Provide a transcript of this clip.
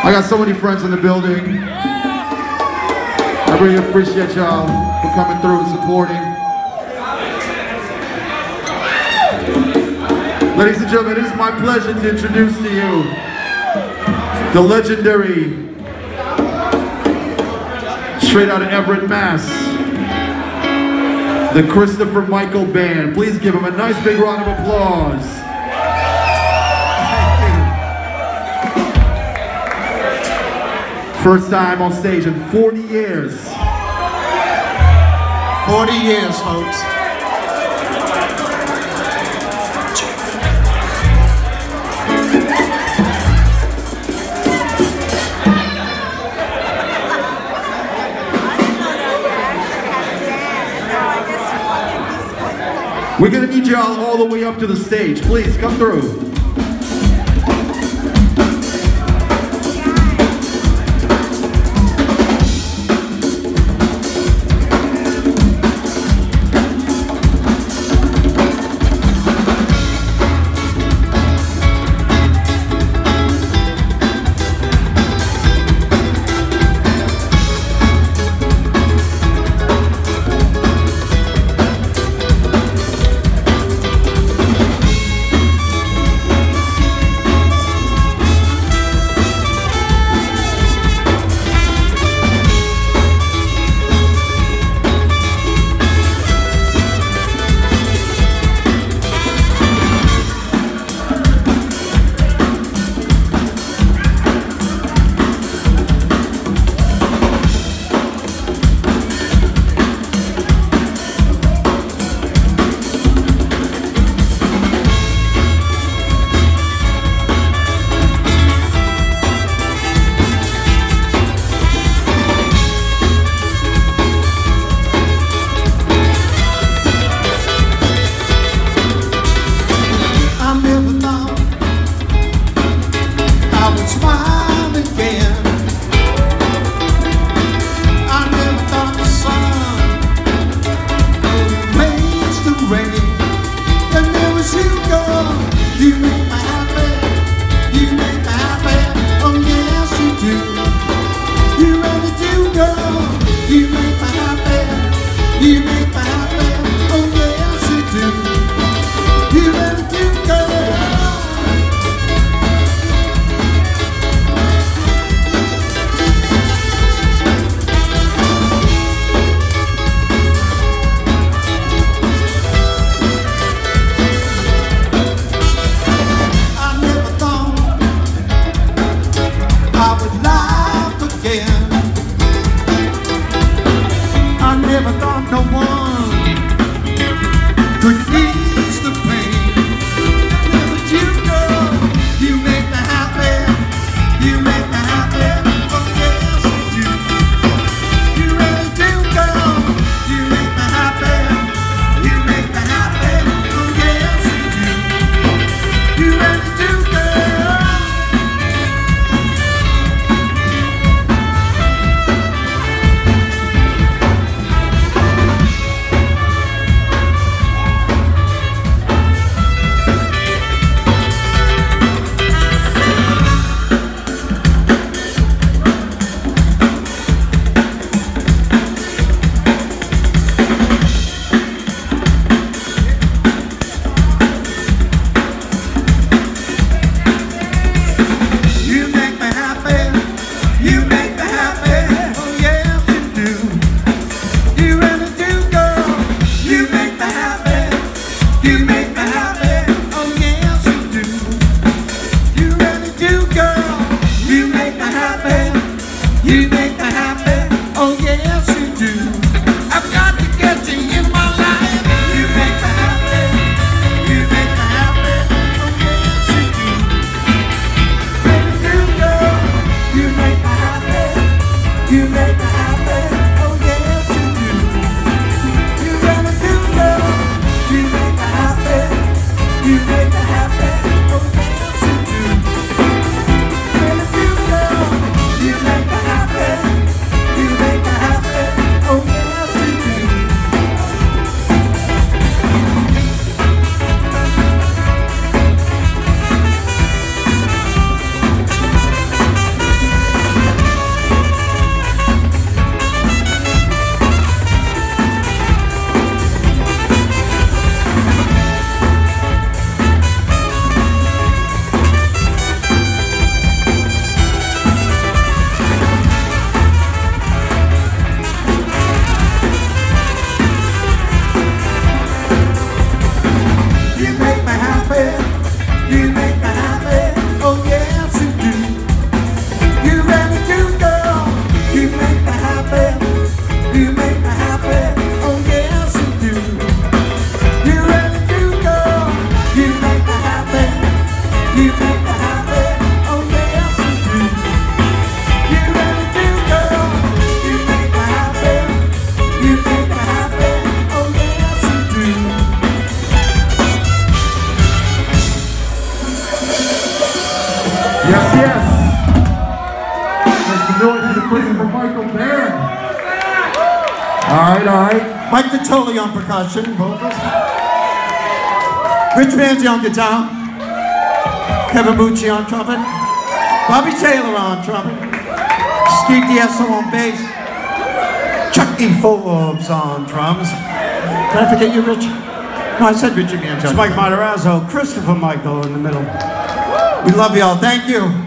I got so many friends in the building. I really appreciate y'all for coming through and supporting. Ladies and gentlemen, it is my pleasure to introduce to you the legendary, straight out of Everett, Mass, the Christopher Michael Band. Please give him a nice big round of applause. First time on stage in 40 years. 40 years, folks. We're gonna need y'all all the way up to the stage. Please come through. Christopher Michael Barron. All right. Mike Vitoli on percussion, vocals. Rich Manzi on guitar. Kevin Bucci on trumpet. Bobby Taylor on trumpet. Steve Diesel on bass. Chucky Forbes on drums. Did I forget you, Rich? No, I said Richie Manzi. It's Mike Matarazzo, Christopher Michael in the middle. We love y'all. Thank you.